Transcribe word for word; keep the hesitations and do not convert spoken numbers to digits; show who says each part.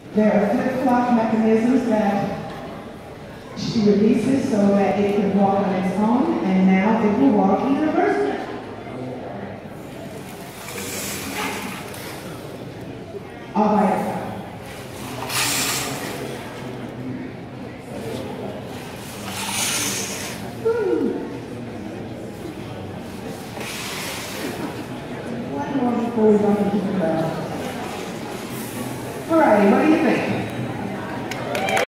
Speaker 1: There are flip-flop mechanisms that she releases so that it can walk on its own, and now it will walk in reverse. All by itself. One more before we run into the crowd. All righty, what do you think?